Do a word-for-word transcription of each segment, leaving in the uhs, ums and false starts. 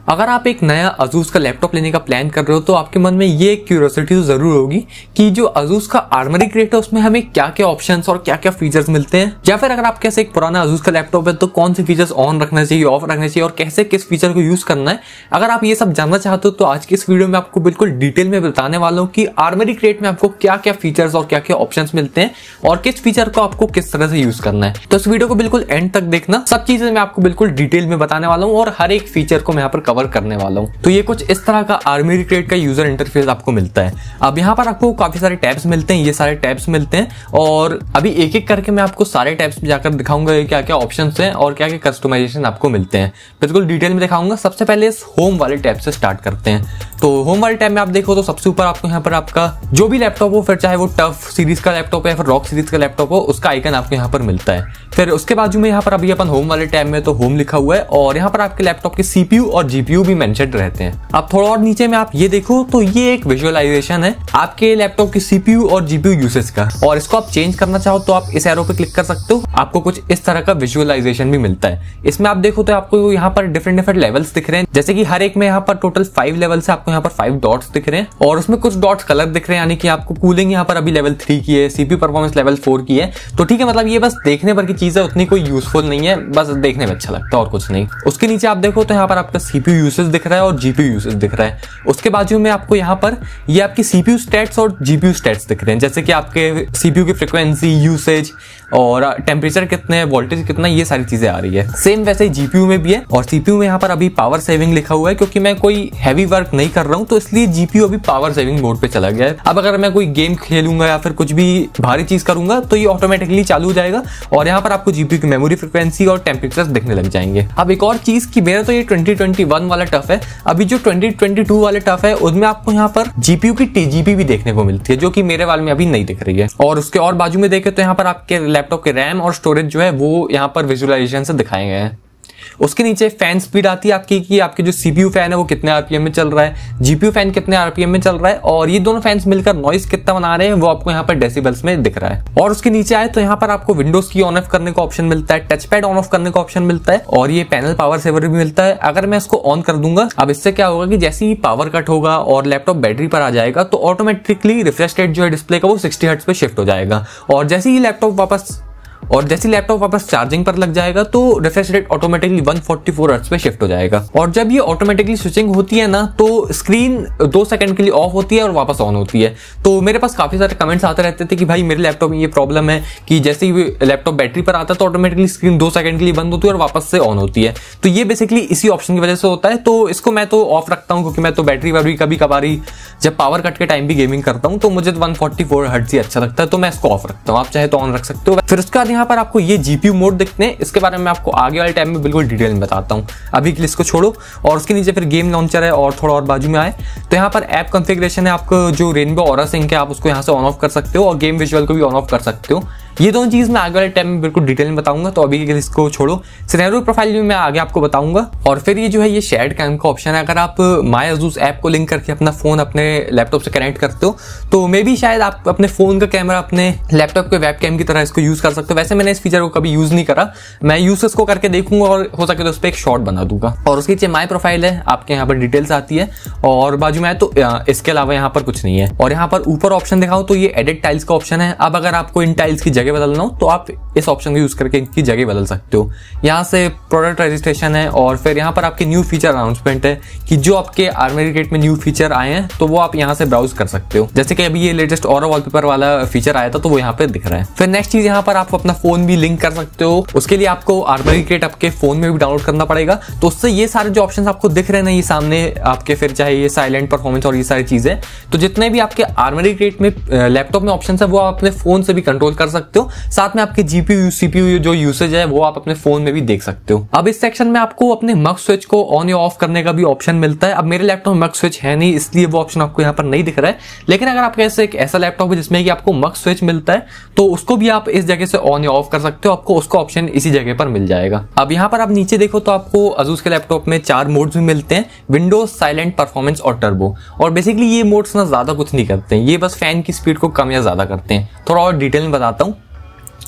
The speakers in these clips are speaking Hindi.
अगर आप एक नया अजूस का लैपटॉप लेने का प्लान कर रहे हो तो आपके मन में ये क्यूरियोसिटी तो जरूर होगी कि जो अजूस का आर्मरी क्रेट है उसमें हमें क्या क्या ऑप्शंस और क्या क्या फीचर्स मिलते हैं, या फिर अगर आपके पास एक पुराना अजूस का लैपटॉप है तो कौन से फीचर्स ऑन रखना चाहिए, ऑफ रखना चाहिए और कैसे किस फीचर को यूज करना है। अगर आप ये सब जानना चाहते हो तो आज की इस वीडियो में आपको बिल्कुल डिटेल में बताने वाला हूँ कि आर्मरी क्रेट में आपको क्या क्या फीचर्स और क्या क्या ऑप्शन मिलते हैं और किस फीचर को आपको किस तरह से यूज करना है। तो इस वीडियो को बिल्कुल एंड तक देखना, सब चीजें मैं आपको बिल्कुल डिटेल में बताने वाला हूँ और हर एक फीचर को मैं यहाँ पर कवर करने वाला हूँ। तो ये कुछ इस तरह का आर्मरी क्रेट का यूजर इंटरफेस आपको मिलता है। अब यहाँ पर आपको काफी सारे टैब्स मिलते हैं, ये सारे टैब्स मिलते हैं और अभी एक एक करके मैं आपको सारे टैब्स में जाकर दिखाऊंगा क्या क्या ऑप्शंस हैं और क्या क्या कस्टमाइजेशन आपको मिलते हैं, बिल्कुल डिटेल में दिखाऊंगा। सबसे पहले इस होम वाले टैब से स्टार्ट करते हैं। तो होम वाले टैब में आप देखो तो सबसे ऊपर आपको यहाँ पर आपका जो भी लैपटॉप हो, फिर चाहे वो टफ सीरीज का लैपटॉप है या फिर रॉक सीरीज का लैपटॉप हो, उसका आइकन आपको यहाँ पर मिलता है। फिर उसके बाजू में यहाँ पर अभी अपन होम वाले टैब में तो होम लिखा हुआ है और यहाँ पर आपके लैपटॉप के सीपीयू और जीपीयू भी मेंशन रहते हैं। अब थोड़ा और नीचे में आप ये देखो तो ये एक विजुअलाइजेशन है आपके लैपटॉप के सीपीयू और जीपीयू यूसेज का, और इसको आप चेंज करना चाहो तो आप इस एरो पे क्लिक कर सकते हो। आपको कुछ इस तरह का विजुअलाइजेशन भी मिलता है। इसमें आप देखो तो आपको यहाँ पर डिफरेंट डिफरेंट लेवल्स दिख रहे हैं, जैसे कि हर एक में यहाँ पर टोटल फाइव लेवल्स है, आपको यहाँ पर फाइव डॉट्स दिख रहे हैं और उसमें कुछ डॉट्स कलर दिख रहे हैं, यानी कि आपको कूलिंग यहाँ पर अभी लेवल थ्री की है, सीपीयू परफॉर्मेंस लेवल फोर की है। तो ठीक है, मतलब ये बस देखने पर की चीज है, उतनी कोई यूजफुल नहीं है, बस देखने में अच्छा लगता है और कुछ नहीं। उसके नीचे आप देखो तो यहाँ पर आपका सीपीयू यूसेज दिख रहा है और जीपीयू यूसेज दिख रहा है। उसके बाजू में आपको यहाँ पर ये आपकी सीपीयू स्टैट्स और जीपीयू स्टैट्स दिख रहे हैं, जैसे कि आपके सीपीयू की फ्रीक्वेंसी, यूसेज और टेम्परेचर कितने है, वोल्टेज कितना, ये सारी चीजें आ रही है। सेम वैसे ही जीपीयू में भी है और सीपीयू में यहाँ पर अभी पावर सेविंग लिखा हुआ है, क्योंकि मैं कोई हैवी वर्क नहीं कर रहा हूँ तो इसलिए जीपीयू अभी पावर सेविंग मोड पे चला गया है। अब अगर मैं कोई गेम खेलूंगा या फिर कुछ भी भारी चीज करूंगा तो ये ऑटोमेटिकली चालू हो जाएगा और यहाँ पर आपको जीपीयू की मेमोरी फ्रीक्वेंसी और टेम्परेचर दिखने लग जाएंगे। अब एक और चीज कि मेरा तो ये ट्वेंटी ट्वेंटी वन वाला टफ है, अभी जो ट्वेंटी ट्वेंटी टू वाले टफ है उनमें आपको यहाँ पर जीपीयू की टीजीपी भी देखने को मिलती है, जो कि मेरे वाले में अभी नहीं दिख रही है। और उसके और बाजू में देखे तो यहाँ पर आपके लैपटॉप के रैम और स्टोरेज जो है वो यहाँ पर विजुअलाइजेशन से दिखाए गए हैं। उसके नीचे फैन स्पीड आती है आपकी कि आपके जो सीपीयू फैन है वो कितने आरपीएम में चल रहा है, जीपीयू फैन कितने आरपीएम में चल रहा है और ये दोनों फैंस मिलकर नॉइस कितना बना रहे हैं वो आपको यहाँ पर डेसिबल्स में दिख रहा है। और उसके नीचे आए तो यहाँ पर आपको विंडोज की ऑन ऑफ करने का ऑप्शन मिलता है, टच पैड ऑन ऑफ करने का ऑप्शन मिलता है और ये पैनल पावर सेवर भी मिलता है। अगर मैं इसको ऑन कर दूंगा, अब इससे क्या होगा कि जैसे ही पावर कट होगा और लैपटॉप बैटरी पर आ जाएगा तो ऑटोमेटिकली रिफ्रेश रेट जो है डिस्प्ले का वो सिक्सटी हर्ट्ज पे शिफ्ट हो जाएगा और जैसे ही लैपटॉप वापस और जैसे लैपटॉप वापस चार्जिंग पर लग जाएगा तो refresh rate automatically one forty four hertz पे शिफ्ट हो जाएगा। और जब ये ऑटोमेटिकली स्विचिंग होती है ना तो स्क्रीन दो सेकंड के लिए ऑफ होती है और वापस ऑन होती है। तो मेरे पास काफी सारे कमेंट्स आते रहते थे कि भाई मेरे लैपटॉप में ये प्रॉब्लम है कि जैसे ही लैपटॉप बैटरी पर आता है तो ऑटोमेटिकली स्क्रीन दो सेकंड के लिए बंद होती है और वापस से ऑन होती है। तो ये बेसिकली इसी ऑप्शन की वजह से होता है। तो इसको मैं तो ऑफ रखता हूँ क्योंकि मैं तो बैटरी वैटरी कभी कभारी जब पावर कट के टाइम भी गेमिंग करता हूँ तो मुझे वन फोर्टी फोर हर्ट्ज ही अच्छा लगता है, तो मैं इसको ऑफ रखता हूँ। आप चाहे तो ऑन रख सकते हो। फिर उसके बाद यहाँ पर आपको ये जीपीयू मोड दिखते हैं, इसके बारे में आपको आगे वाले टाइम में बिल्कुल डिटेल में बताता हूँ। अभी के लिए इसको छोड़ो और उसके नीचे फिर गेम लॉन्चर है और थोड़ा और बाजू में आए तो यहाँ पर ऐप कॉन्फ़िगरेशन है। आपको जो रेनबो ऑरा सिंक है आप उसको यहाँ से ऑन ऑफ कर सकते हो और गेम विजुअल को भी ऑन ऑफ कर सकते हो। ये दोनों चीज मैं आगे वाले टाइम में बिल्कुल डिटेल में बताऊंगा, तो अभी इसको छोड़ो। सिनेरियो प्रोफाइल में मैं आगे आपको बताऊंगा। और फिर ये जो है ये शेयर्ड कैम का ऑप्शन है। अगर आप माय अजूस ऐप को लिंक करके अपना फोन अपने लैपटॉप से कनेक्ट करते हो तो मे भी शायद आप अपने फोन का कैमरा अपने लैपटॉप के वेब कैम की तरह इसको यूज कर सकते हो। वैसे मैंने इस फीचर को कभी यूज नहीं करा, मैं यूज इसको करके देखूंगा और हो सके तो उस पर एक शॉर्ट बना दूंगा। और उसके नीचे माय प्रोफाइल है, आपके यहाँ पर डिटेल्स आती है और बाजू में आए तो इसके अलावा यहाँ पर कुछ नहीं है। और यहाँ पर ऊपर ऑप्शन दिखाऊं तो ये एडिट टाइल्स का ऑप्शन है। अब अगर आपको इन टाइल्स की जगह बदलना हो तो आप इस ऑप्शन को यूज करके इनकी जगह बदल सकते हो। यहाँ से प्रोडक्ट रजिस्ट्रेशन है और फिर यहाँ पर आपके न्यू फीचर अनाउंसमेंट है कि जो आपके आर्मरी क्रेट में न्यू फीचर आए हैं तो वो आप यहाँ से ब्राउज कर सकते हो। जैसे कि अभी ये लेटेस्ट ऑरा वॉलपेपर वाला फीचर आया था तो वो यहाँ पे दिख रहा है। फिर नेक्स्ट चीज यहाँ पर आप अपना फोन भी लिंक कर सकते हो। उसके लिए आपको आर्मरी क्रेट आपके फोन में भी डाउनलोड करना पड़ेगा। तो उससे ये सारे जो ऑप्शन आपको दिख रहे हैं ना ये सामने आपके, फिर चाहे ये साइलेंट परफॉर्मेंस और ये सारी चीजें, तो जितने भी आपके आर्मरी क्रेट में लैपटॉप में ऑप्शन है वो आप अपने फोन से भी कंट्रोल कर सकते हो। साथ में आपके जीपीयू सीपीयू जो यूसेज है वो आप अपने फोन में भी देख सकते हो। अब इस सेक्शन में आपको अपने मक्स स्विच को ऑन या ऑफ करने का भी ऑप्शन मिलता है। अब मेरे लैपटॉप में मक्स स्विच है नहीं इसलिए वो ऑप्शन आपको यहाँ पर नहीं दिख रहा है, लेकिन अगर आपके ऐसे एक ऐसा लैपटॉप है जिसमें कि आपको मक्स स्विच मिलता है तो उसको भी आप इस जगह से ऑन या ऑफ कर सकते हो। आपको उसका ऑप्शन इसी जगह पर मिल जाएगा। अब यहाँ पर आप नीचे देखो तो आपको अजूस के लैपटॉप में चार मोड्स भी मिलते हैं, विंडोज, साइलेंट, परफॉर्मेंस और टर्बो। और बेसिकली ये मोड्स ना ज्यादा कुछ नहीं करते हैं, ये बस फैन की स्पीड को कम या ज्यादा करते हैं। थोड़ा और डिटेल में बताता हूँ।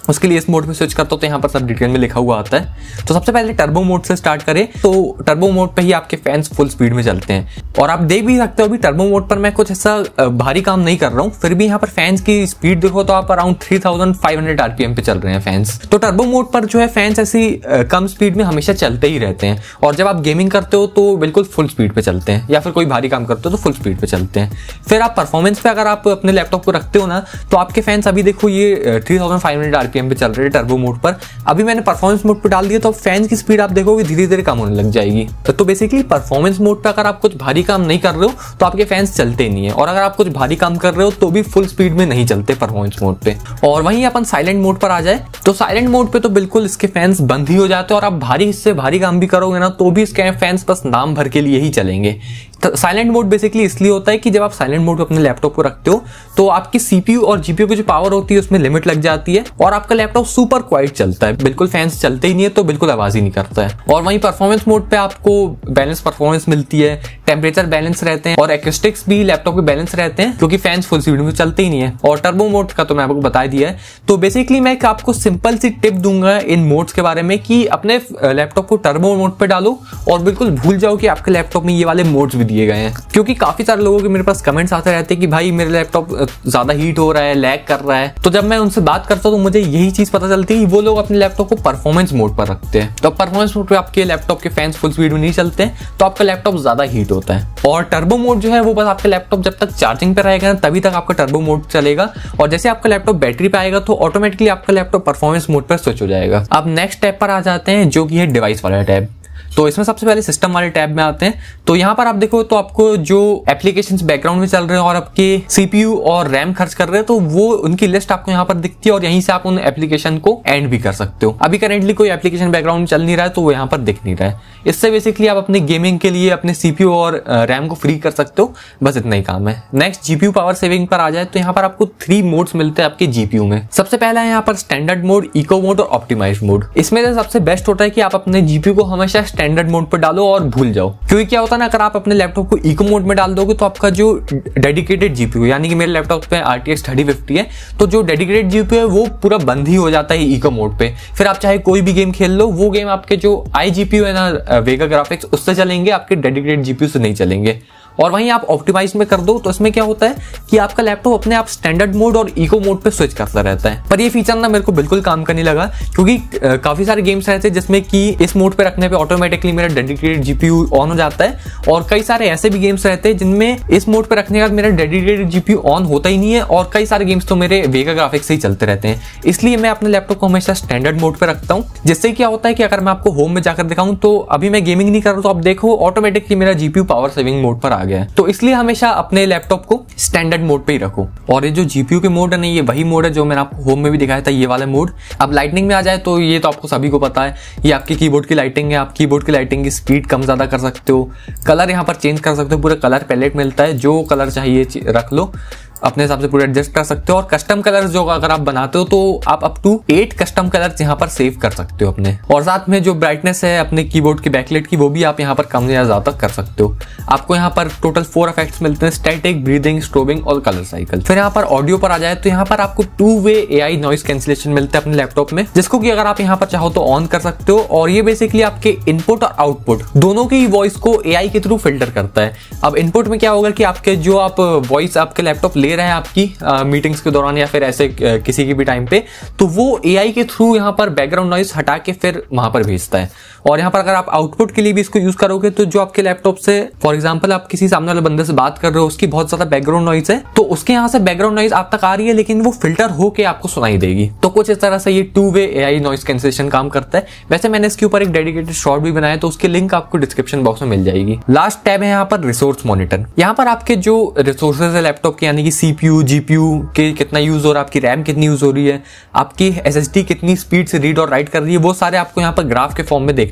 उसके लिए इस मोड पे स्विच करता हूँ तो यहाँ पर सब डिटेल में लिखा हुआ आता है। तो सबसे पहले टर्बो मोड से स्टार्ट करें तो टर्बो मोड पे ही आपके फैंस फुल स्पीड में चलते हैं। और आप देख भी सकते हो अभी टर्बो मोड पर मैं कुछ ऐसा भारी काम नहीं कर रहा हूँ, फिर भी यहाँ पर फैंस की स्पीड देखो तो आप around three thousand five hundred RPM पे चल रहे हैं फैंस। तो टर्बो मोड पर जो है फैंस ऐसी कम स्पीड में हमेशा चलते ही रहते हैं, और जब आप गेमिंग करते हो तो बिल्कुल फुल स्पीड पे चलते हैं, या फिर कोई भारी काम करते हो तो फुल स्पीड पे चलते हैं। फिर आप परफॉर्मेंस पे अगर आप अपने लैपटॉप को रखते हो ना तो आपके फैंस अभी देखो ये three thousand five hundred RPM पे चल रहे हैं टर्बो मोड पर। अभी मैंने परफॉर्मेंस मोड पे डाल दिया तो फैन की स्पीड आप देखोगे धीरे धीरे कम होने लग जाएगी। तो बेसिकली परफॉर्मेंस मोड पे अगर आप कुछ भारी काम नहीं कर रहे हो तो आपके फैंस चलते ही नहीं है, और अगर आप कुछ भारी काम कर रहे हो तो भी फुल स्पीड में नहीं चलते परफॉर्मेंस मोड पे। और वहीं अपन साइलेंट मोड पर आ जाए तो साइलेंट मोड पे तो बिल्कुल इसके फैंस बंद ही हो जाते हैं, और आप भारी इससे भारी काम भी करोगे ना तो भी इसके फैंस बस नाम भर के लिए ही चलेंगे। साइलेंट मोड बेसिकली इसलिए होता है कि जब आप साइलेंट मोड पे अपने लैपटॉप को रखते हो तो आपकी सीपीयू और जीपीयू की जो पावर होती है उसमें लिमिट लग जाती है, और आपका लैपटॉप सुपर क्वाइट चलता है, बिल्कुल फैंस चलते ही नहीं है तो बिल्कुल आवाज ही नहीं करता है। और वहीं परफॉर्मेंस मोड पे आपको बैलेंस परफॉर्मेंस मिलती है, टेम्परेचर बैलेंस रहते हैं, और एक्स्टिक्स भी लैपटॉप के बैलेंस रहते हैं क्योंकि फैंस फुल स्पीड में चलते ही नहीं है। और टर्बो मोड का तो मैं आपको बता दिया है। तो बेसिकली मैं आपको सिंपल सी टिप दूंगा इन मोड्स के बारे में कि अपने लैपटॉप को टर्बो मोड पे डालो और बिल्कुल भूल जाओ कि आपके लैपटॉप में ये वाले मोड्स भी दिए गए हैं, क्योंकि काफी सारे लोगों के मेरे पास कमेंट्स आते रहते हैं कि भाई मेरे लैपटॉप ज्यादा हीट हो रहा है, लैग कर रहा है। तो जब मैं उनसे बात करता हूँ तो मुझे यही चीज पता चलती है कि वो लोग अपने लैपटॉप को परफॉर्मेंस मोड पर रखते हैं। तो परफॉर्मेंस मोड पे आपके लैपटॉप के फैंस फुल स्पीड में नहीं चलते हैं तो आपका लैपटॉप ज्यादा हीट होता है। और टर्बो मोड जो है वो बस आपके लैपटॉप जब तक चार्जिंग पे रहेगा ना तभी तक आपका टर्बो मोड चलेगा, और जैसे आपका लैपटॉप बैटरी पे आएगा तो ऑटोमेटिकली आपका लैपटॉप परफॉर्मेंस मोड पर स्विच हो जाएगा। अब नेक्स्ट टैब पर आ जाते हैं जो कि है डिवाइस वाला टैब। तो इसमें सबसे पहले सिस्टम वाले टैब में आते हैं। तो यहाँ पर आप देखो तो आपको जो एप्लीकेशंस बैकग्राउंड में चल रहे हैं और आपके सीपीयू और रैम खर्च कर रहे हैं तो वो उनकी लिस्ट आपको यहाँ पर दिखती है, और यहीं से आप उन एप्लीकेशन को एंड भी कर सकते हो। अभी करेंटली कोई एप्लीकेशन बैकग्राउंड में चल नहीं रहा है तो वो यहाँ पर दिख नहीं रहा है। इससे बेसिकली आप अपने गेमिंग के लिए अपने सीपीयू और रैम को फ्री कर सकते हो, बस इतना ही काम है। नेक्स्ट जीपीयू पावर सेविंग पर आ जाए तो यहाँ पर आपको थ्री मोड्स मिलते हैं आपके जीपीयू में। सबसे पहला है यहाँ पर स्टैंडर्ड मोड, इको मोड और ऑप्टिमाइज्ड मोड। इसमें से सबसे बेस्ट होता है कि आप अपने जीपीयू को हमेशा स्टैंडर्ड मोड पर डालो और भूल जाओ, क्योंकि क्या होता है ना अगर आप अपने लैपटॉप को इको मोड में डाल दोगे तो आपका जो डेडिकेटेड जीपीयू, यानी कि मेरे लैपटॉप पे आरटीएक्स थर्टी फिफ्टी है तो जो डेडिकेटेड जीपीयू है वो पूरा बंद ही हो जाता है इको मोड पे। फिर आप चाहे कोई भी गेम खेल लो वो गेम आपके जो आई जीपीयू है ना वेगा ग्राफिक्स उससे चलेंगे, आपके डेडिकेटेड जीपीयू से नहीं चलेंगे। और वहीं आप ऑप्टिमाइज में कर दो तो इसमें क्या होता है कि आपका लैपटॉप अपने आप स्टैंडर्ड मोड और इको मोड पे स्विच करता रहता है। पर ये फीचर ना मेरे को बिल्कुल काम करने लगा, क्योंकि काफी सारे गेम्स रहते हैं जिसमें कि इस मोड पे रखने पे ऑटोमेटिकली मेरा डेडिकेटेड जीपीयू ऑन हो जाता है, और कई सारे ऐसे भी गेम्स रहते हैं जिनमें इस मोड पे रखने के बाद मेरा डेडिकेटेड जीपीयू ऑन होता ही नहीं है, और कई सारे गेम्स तो मेरे वेगा ग्राफिक्स से ही चलते रहते हैं। इसलिए मैं अपने लैपटॉप को हमेशा स्टैंडर्ड मोड पे रखता हूँ, जिससे क्या होता है कि अगर मैं आपको होम में जाकर दिखाऊं तो अभी मैं गेमिंग नहीं कर रहा हूं तो आप देखो ऑटोमेटिकली मेरा जीपीयू पावर सेविंग मोड पर आ गया है। तो इसलिए हमेशा अपने लैपटॉप को स्टैंडर्ड मोड पे ही रखो। और ये जो जीपीयू के मोड है ना ये वही मोड है जो मैंने आपको होम में भी दिखाया था, ये वाला मोड। अब लाइटनिंग में आ जाए तो ये तो आपको सभी को पता है, ये आपकी कीबोर्ड की लाइटिंग है। आप कीबोर्ड की लाइटिंग की स्पीड कम ज्यादा कर सकते हो, कलर यहाँ पर चेंज कर सकते हो, पूरा कलर पैलेट मिलता है, जो कलर चाहिए रख लो, अपने हिसाब से पूरा एडजस्ट कर सकते हो। और कस्टम कलर्स जो अगर आप बनाते हो तो आप up to eight custom colours यहाँ पर सेव कर सकते हो अपने। और साथ में जो ब्राइटनेस है अपने कीबोर्ड की बैकलाइट की वो भी आप यहाँ पर कम या ज्यादा कर सकते हो। आपको यहाँ पर टोटल फोर इफेक्ट्स मिलते हैं, स्टैटिक, ब्रीदिंग, स्ट्रोबिंग और कलर साइकिल। फिर यहाँ पर ऑडियो पर आ जाए तो यहाँ पर आपको two way AI noise cancellation मिलता है अपने लैपटॉप में, जिसको कि अगर आप यहाँ पर चाहो तो ऑन कर सकते हो। और ये बेसिकली आपके इनपुट और आउटपुट दोनों की वॉइस को एआई के थ्रू फिल्टर करता है। अब इनपुट में क्या होगा कि आपके जो आप वॉइस आपके लैपटॉप ले रहे हैं आपकी मीटिंग्स के दौरान या फिर ऐसे किसी के भी टाइम पे, तो वो एआई के थ्रू यहाँ पर बैकग्राउंड नॉइस हटा के फिर वहां पर भेजता है। और यहाँ पर अगर आप आउटपुट के लिए भी इसको यूज करोगे तो जो आपके लैपटॉप से फॉर एग्जांपल आप किसी सामने वाले बंदे से बात कर रहे हो, उसकी बहुत ज्यादा बैकग्राउंड नॉइस है तो उसके यहाँ से बैकग्राउंड नॉइस आप तक आ रही है लेकिन वो फिल्टर होके आपको सुनाई देगी। तो कुछ इस तरह से ये two way AI noise cancellation काम करता है। वैसे मैंने इसके ऊपर एक डेडिकेटेड शॉर्ट भी बनाया तो उसकी लिंक आपको डिस्क्रिप्शन बॉक्स में मिल जाएगी। लास्ट टैब है यहाँ पर रिसोर्स मॉनिटर। यहाँ पर आपके जो रिसोर्सेज है लैपटॉप के, यानी कि सीपीयू, जीपीयू के कितना यूज हो रहा है, आपकी रैम कितनी यूज हो रही है, आपकी एसएसडी कितनी स्पीड से रीड और राइट कर रही है, वो सारे आपको यहाँ पर ग्राफ के फॉर्म में देखने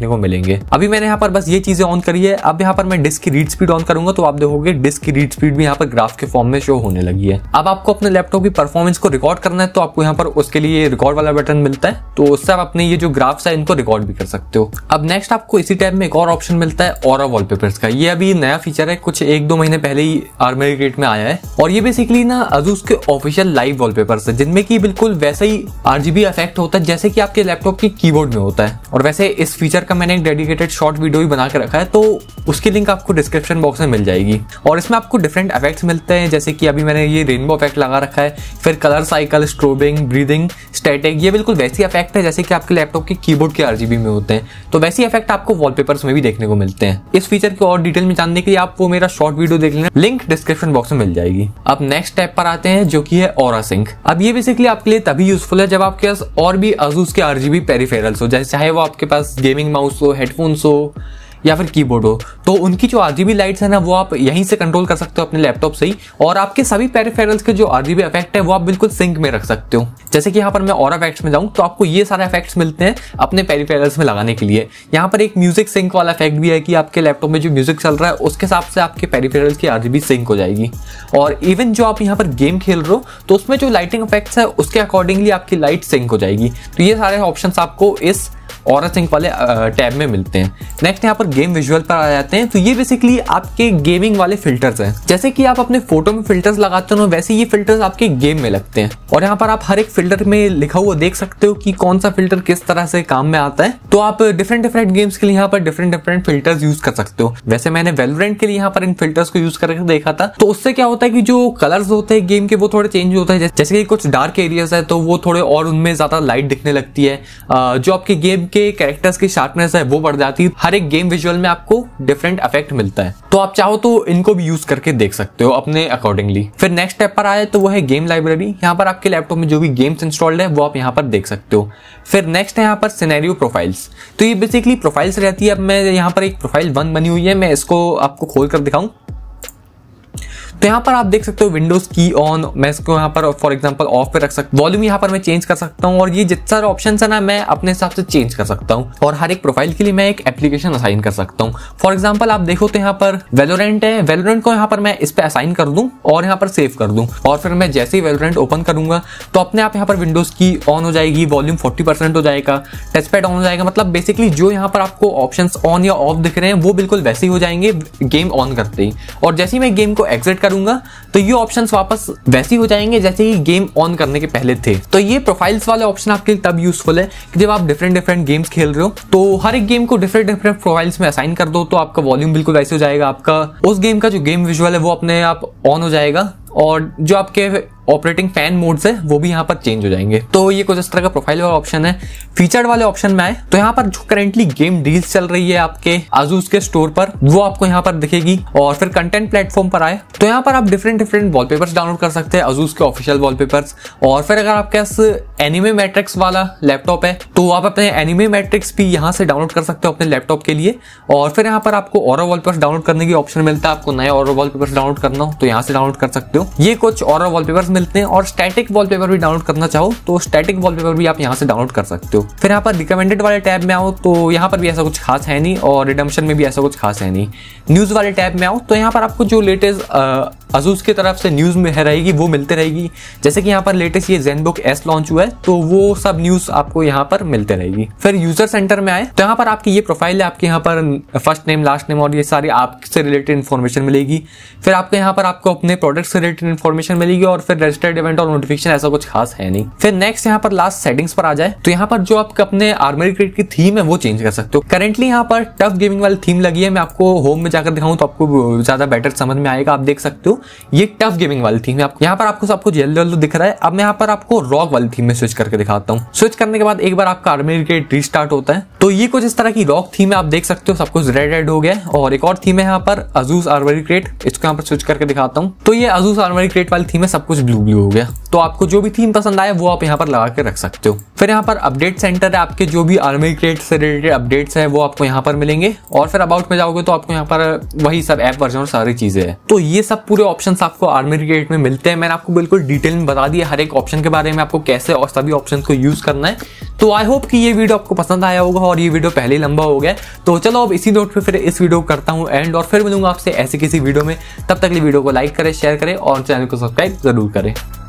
देखने को मिलेंगे। अभी मैंने यहाँ पर बस ये चीजें ऑन करी है। अब यहाँ पर मैं डिस्क की रीड स्पीड ऑन करूंगा तो आप देखोगे डिस्क की रीड स्पीड भी यहाँ पर ग्राफ के फॉर्म में शो होने लगी है। अब आपको अपने लैपटॉप की परफॉर्मेंस को रिकॉर्ड करना है तो आपको यहाँ पर उसके लिए रिकॉर्ड वाला बटन मिलता है, तो उससे आप अपने ये जो ग्राफ्स है इनको रिकॉर्ड भी कर सकते हो। अब नेक्स्ट आपको इसी टैब में एक और ऑप्शन मिलता है ऑरा वॉलपेपर्स का। ये अभी नया फीचर है, कुछ एक दो महीने पहले ही आर्मरी क्रेट में आया है और ये बेसिकली ना अजूस के ऑफिशियल लाइव वॉलपेपर्स है जिनमें की बिल्कुल वैसा ही आरजीबी इफेक्ट होता है जैसे कि आपके लैपटॉप के कीबोर्ड में होता है। और वैसे इस फीचर का मैंने एक डेडिकेटेड शॉर्ट वीडियो भी बना के रखा है, तो उसकी लिंक आपको डिस्क्रिप्शन बॉक्स में मिल जाएगी। और इसमें आपको डिफरेंट इफेक्ट्स मिलते हैं, जैसे कि अभी मैंने ये रेनबो इफेक्ट लगा रखा है, फिर colour cycle, strobing, breathing, static, ये बिल्कुल वैसी इफेक्ट है जैसे कि आपके लैपटॉप के कीबोर्ड के आरजीबी में होते हैं। तो वैसी इफेक्ट आपको वॉलपेपर्स में भी देखने को मिलते हैं। इस फीचर को और डिटेल में जानने के लिए आप वो मेरा शॉर्ट वीडियो देख लेना, लिंक डिस्क्रिप्शन बॉक्स में मिल जाएगी। अब नेक्स्ट टैब पर आते हैं जो कि है ऑरा सिंक। अब ये बेसिकली आपके लिए तभी यूजफुल है जब आपके पास और भी अजूस के आरजीबी पेरिफेरल्स हो, जैसे चाहे वो आपके पास गेमिंग माउस हो, हेडफोन्स हो या फिर कीबोर्ड हो, तो उनकी जो आरजीबी लाइट्स है ना वो आप यहीं से कंट्रोल कर सकते हो अपने लैपटॉप से ही, और आपके सभी पेरिफेरल्स के जो आरजीबी इफेक्ट है वो आप बिल्कुल सिंक में रख सकते हो। जैसे कि यहाँ पर मैं ऑरा इफेक्ट्स में जाऊँ तो आपको ये सारे इफेक्ट्स मिलते हैं अपने पेरिफेरल्स में लगाने के लिए। यहाँ पर एक म्यूजिक सिंक वाला इफेक्ट भी है कि आपके लैपटॉप में जो म्यूजिक चल रहा है उसके हिसाब से आपके पेरिफेरल्स की आरजीबी सिंक हो जाएगी। और इवन जो आप यहाँ पर गेम खेल रहे हो तो उसमें जो लाइटिंग इफेक्ट्स है उसके अकॉर्डिंगली आपकी लाइट सिंक हो जाएगी। तो ये सारे ऑप्शन आपको इस ऑरा सिंक वाले टैब में मिलते हैं। नेक्स्ट यहाँ पर गेम विजुअल पर आ जाते हैं, तो ये बेसिकली आपके गेमिंग वाले फिल्टर्स हैं। जैसे कि आप अपने फोटो में फिल्टर्स लगाते हो वैसे ये फिल्टर्स आपके गेम में लगते हैं। और यहाँ पर आप हर एक फिल्टर में लिखा हुआ देख सकते हो कि कौन सा फिल्टर किस तरह से काम में आता है। तो आप डिफरेंट डिफरेंट गेम्स के लिए यहाँ पर डिफरेंट डिफरेंट फिल्टर्स यूज कर सकते हो। वैसे मैंने वैलोरेंट के लिए यहाँ पर इन फिल्टर्स को यूज करके देखा था, तो उससे क्या होता है कि जो कलर्स होते हैं गेम के वो थोड़े चेंज होते हैं। जैसे कि कुछ डार्क एरियाज है तो वो थोड़े और उनमें ज्यादा लाइट दिखने लगती है, जो आपके गेम के कैरेक्टर्स की शार्पनेस है वो बढ़ जाती है। हर एक गेम विजुअल में आपको डिफरेंट इफेक्ट मिलता है, तो आप चाहो तो इनको भी यूज करके देख सकते हो अपने अकॉर्डिंगली। फिर नेक्स्ट स्टेप पर आए तो वो है गेम लाइब्रेरी। यहाँ पर आपके लैपटॉप में जो भी गेम्स इंस्टॉल्ड है वो आप यहाँ पर देख सकते हो। फिर नेक्स्ट है यहाँ पर सिनेरियो प्रोफाइल्स। तो ये बेसिकली प्रोफाइल्स रहती है। अब मैं यहाँ पर एक प्रोफाइल वन बनी हुई है, मैं इसको आपको खोल कर दिखाऊं तो यहाँ पर आप देख सकते हो विंडोज की ऑन, मैं इसको यहाँ पर फॉर एग्जांपल ऑफ पे रख सकता हूँ। वॉल्यूम यहाँ पर मैं चेंज कर सकता हूँ और ये जितने सारे ऑप्शंस है ना मैं अपने हिसाब से चेंज कर सकता हूँ। और हर एक प्रोफाइल के लिए मैं एक एप्लीकेशन असाइन कर सकता हूँ। फॉर एग्जांपल आप देखो तो यहाँ पर वैलोरेंट है, वैलोरेंट को यहाँ पर मैं इस पे असाइन कर दूं और यहाँ पर सेव कर दूं, और फिर मैं जैसे ही वैलोरेंट ओपन करूंगा तो अपने आप यहाँ पर विंडोज की ऑन हो जाएगी, वॉल्यूम फोर्टी परसेंट हो जाएगा, टच पैड ऑन हो जाएगा। मतलब बेसिकली जो यहाँ पर आपको ऑप्शन ऑन या ऑफ दिख रहे हैं वो बिल्कुल वैसे ही हो जाएंगे गेम ऑन करते ही। और जैसे ही मैं गेम को एग्जिट करूंगा तो ये ऑप्शंस वापस वैसे ही हो जाएंगे जैसे ही गेम ऑन करने के पहले थे। तो ये प्रोफाइल्स वाले ऑप्शन आपके लिए तब यूजफुल है कि जब आप डिफरेंट डिफरेंट गेम्स खेल रहे हो तो हर एक गेम को डिफरेंट डिफरेंट प्रोफाइल्स में असाइन कर दो तो आपका वॉल्यूम बिल्कुल वैसे हो जाएगा, आपका उस गेम का जो गेम विजुअल है वो अपने आप ऑन हो जाएगा और जो आपके ऑपरेटिंग फैन मोड्स है वो भी यहाँ पर चेंज हो जाएंगे। तो ये कुछ इस तरह का प्रोफाइल वाला ऑप्शन है। फीचर्ड वाले ऑप्शन में आए तो यहाँ पर जो करेंटली गेम डील्स चल रही है आपके आजूस के स्टोर पर वो आपको यहाँ पर दिखेगी। और फिर कंटेंट प्लेटफॉर्म पर आए तो यहाँ पर आप डिफरेंट डिफरेंट वॉलपेपर्स डाउनलोड कर सकते हैं, आजूस के ऑफिशियल वॉलपेपर्स। और फिर अगर आपके पास एनिमे मैट्रिक्स वाला लैपटॉप है तो आप अपने एनिमे मैट्रिक्स भी यहाँ से डाउनलोड कर सकते हो अपने लैपटॉप के लिए। और फिर यहाँ पर आपको ऑरा वॉलपेपर्स डाउनलोड करने की ऑप्शन मिलता है, आपको नया ऑरा वॉलपेपर्स डाउनलोड करना हो तो यहाँ से डाउनलोड कर सकते हो। ये कुछ ऑरा वॉलपेपर्स मिलते हैं। और स्टैटिक वॉलपेपर भी डाउनलोड करना चाहो तो स्टैटिक वॉलपेपर भी आप यहाँ से डाउनलोड कर सकते हो। फिर यहाँ पर रिकमेंडेड वाले टैब में आओ तो यहाँ पर भी ऐसा कुछ खास है नहीं, और रिडम्पशन में भी ऐसा कुछ खास है नहीं। न्यूज वाले टैब में आओ तो यहाँ पर आपको जो लेटेस्ट अजूस की तरफ से न्यूज में रहेगी वो मिलते रहेगी। जैसे कि यहाँ पर लेटेस्ट ये ज़ेनबुक एस लॉन्च हुआ है तो वो सब न्यूज आपको यहाँ पर मिलते रहेगी। फिर यूजर सेंटर में आए तो यहाँ पर आपकी ये प्रोफाइल है, आपके यहाँ पर फर्स्ट नेम लास्ट नेम और ये सारी आपसे रिलेटेड इन्फॉर्मेशन मिलेगी। फिर आपके यहाँ पर आपको अपने प्रोडक्ट से रिलेटेड इन्फॉर्मेशन मिलेगी और फिर रजिस्टर्ड इवेंट और नोटिफिकेशन ऐसा कुछ खास है नहीं। फिर नेक्स्ट यहाँ पर लास्ट सेटिंग्स पर आ जाए तो यहाँ पर जो आपके अपने आर्मरी क्रेट की थीम है वो चेंज कर सकते हो। करेंटली यहाँ पर टफ गेमिंग वाली थीम लगी है, मैं आपको होम में जाकर दिखाऊं तो आपको ज्यादा बेटर समझ में आएगा। आप देख सकते हो ये टफ गेमिंग वाली थीम है। यहाँ पर आपको सब कुछ येलो येलो दिख रहा है। अब मैं यहाँ पर आपको रॉक वाली थीम में स्विच करके दिखाता हूँ। स्विच करने के बाद एक बार आपका आर्मरी क्रेट रीस्टार्ट होता है तो ये कुछ इस तरह की रॉक थीम है, आप देख सकते हो सब कुछ रेड रेड हो गया। और एक और थीम है यहाँ पर अजूस आर्मरी क्रेट, इसको यहाँ पर स्विच करके दिखाता हूँ तो ये अजूस आर्मरी क्रेट वाली थीम है, सब कुछ ब्लू ब्लू हो गया। तो आपको जो भी थीम पसंद आए वो आप यहाँ पर लगा के रख सकते हो। फिर यहाँ पर अपडेट सेंटर है, आपके जो भी आर्मरी क्रेट से रिलेटेड अपडेट्स है वो आपको यहाँ पर मिलेंगे। और फिर अबाउट में जाओगे तो आपको यहाँ पर वही सब ऐप वर्जन और सारी चीजें हैं। तो ये सब पूरे ऑप्शंस आपको आर्मरी क्रेट में मिलते हैं मैंने आपको बिल्कुल डिटेल में बता दिया हर एक ऑप्शन के बारे में, आपको कैसे और सभी ऑप्शन को यूज करना है। तो आई होप कि ये वीडियो आपको पसंद आया होगा और ये वीडियो पहले ही लंबा हो गया। तो चलो अब इसी नोट पे फिर इस वीडियो को करता हूँ एंड, और फिर मिलूंगा आपसे ऐसी किसी वीडियो में। तब तक वीडियो को लाइक करें, शेयर करें और चैनल को सब्सक्राइब जरूर करें।